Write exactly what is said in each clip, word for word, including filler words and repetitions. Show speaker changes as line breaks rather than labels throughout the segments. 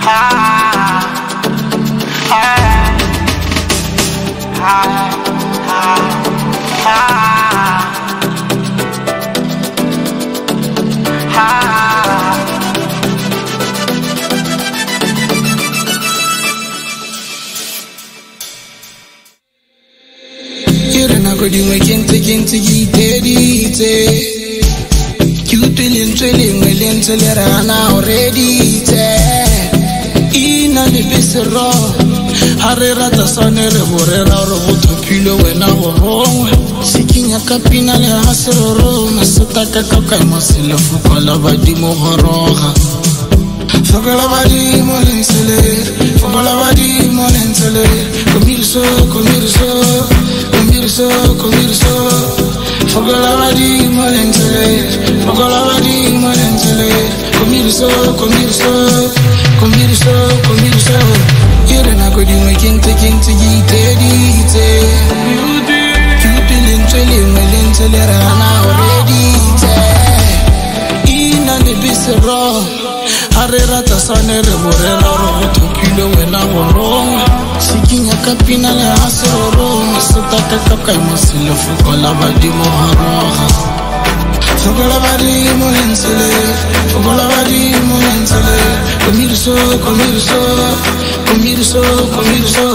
Kodi wekente kente gitedite Kutulin tuling welin tulerana already te Ina ni bisero Harera tasanere borera roboto pilo wena worong Sikinya kapina le hasero Masata kakaka masila fukala badi mohoroha Fukala badi molensele Fukala badi molensele Komirso, komirso Komirso, komirso Fukala badi molensele Fukala badi molensele Komirso, komirso Komirso, komirso Irena kodi wekente kente gitedite Kutulin tuling welin tulerana already te Ina ni bisero Harera tasanere borera roboto pilo wena worong Sikinya kapina le hasero Masata kakaka masila fukala badi mohoroha Fukala badi molensele Fukala badi molensele Komirso, komirso Komirso, komirso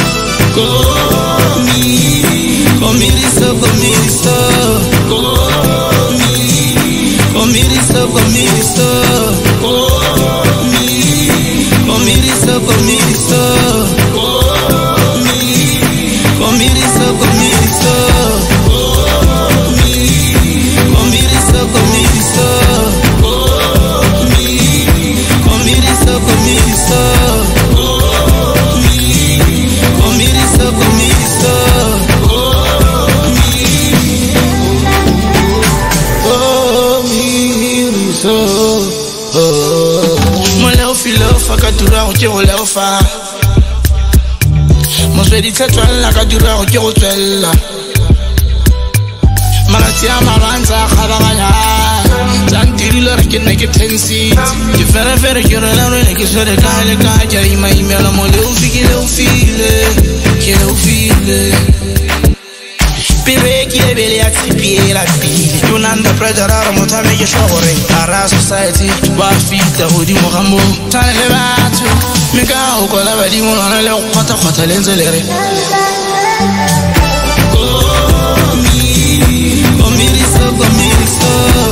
Komi Komirso, komirso Komi Komirso, komirso Komi Komirso, komirso Komi Komirso, komirso Komi Komirso, komirso Komi Komirso, komirso Komirso, komirso Komirso Moleo filofa kadura oje oleofa Moswedi tetwala kadura oje otwela Malatia maranza kharaganya Tantirula rekene ke tensi Je fere fere kire la rene ke sore kale ka jari mai mela moleo fikile ufile Kile ufile Pire kile bele atipie la pile Yunanda prejara motame ke shore Ara society wa fita hodi mohambo Tane batu Mika ukola badi mulana le kwata kwata lenzele Komirso, komirso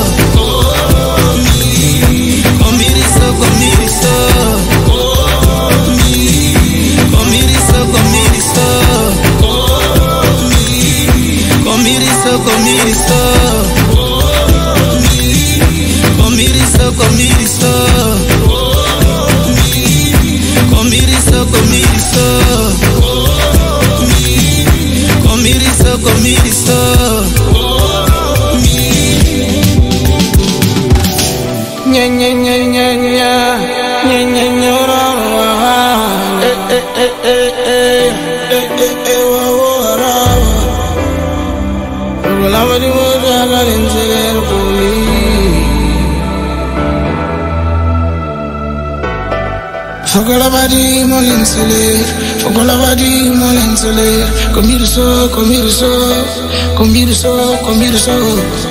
Komi Komirso, komirso Komi Komirso, komirso Komi Komirso, komirso Komi Komirso, komirso Komi Komirso, komirso Komi Komirso, komirso Nya nya nya nya nya nya nya nya ra ra eh eh eh eh eh eh eh eh wa wa ra wala wadi wala lenzele kuli Fukala badi molensele Fukala badi molensele Komirso, komirso Komirso, komirso